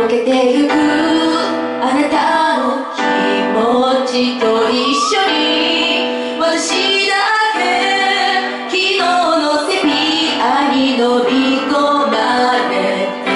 溶けてゆくあなたの気持ちと一緒に私だけ昨日のセピアに飲み込まれて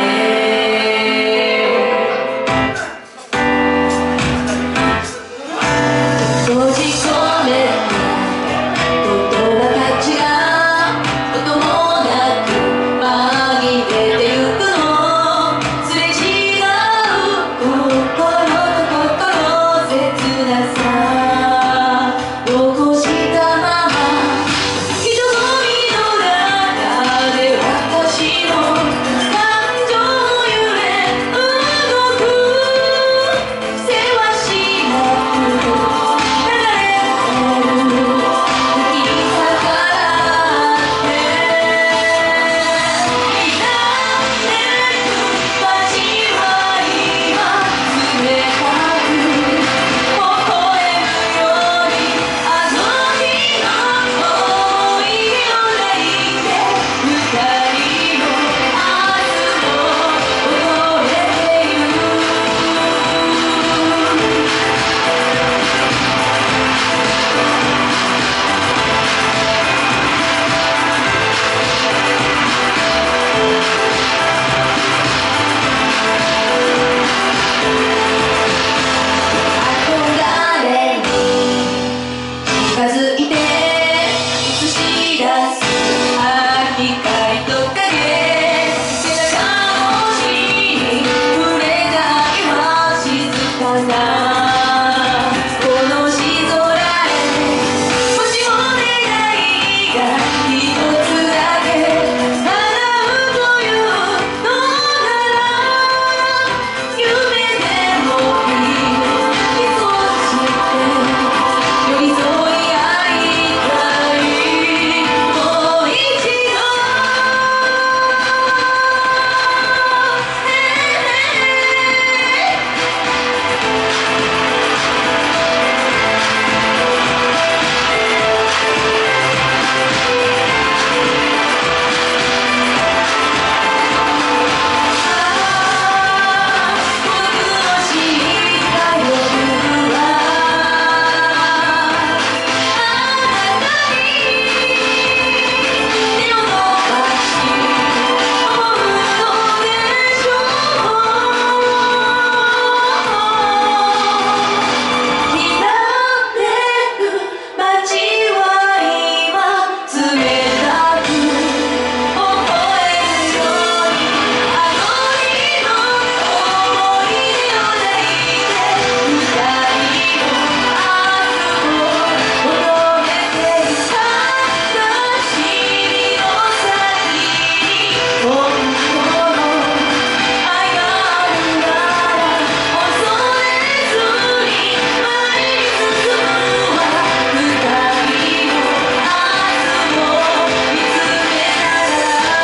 閉じ込めた言葉たちが音もなく紛れてゆくのすれ違う心と心切なさ残したまま瞳の中で私の感情揺れ動くせわしなく流れてる吹き逆らって「街は今冷たく微笑むようにあの日の思い出を抱いて二人の明日を覚えている」憧れに近づいて映し出す光と影背中の星に触れないは静かなこの星空へもしも願いが一つだけ叶うというのなら夢でもいい寄り添い合いたいもう一度僕の知った夜はあなたに手を伸ばし思うのでしょうひなってる街は今冷たく微笑むようにあの日の思い出を抱いて二人の明日を求めていた私の先に本当の愛があるなら恐れずに前に進むわ二人の明日を見つめなが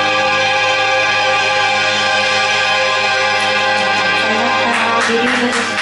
ら。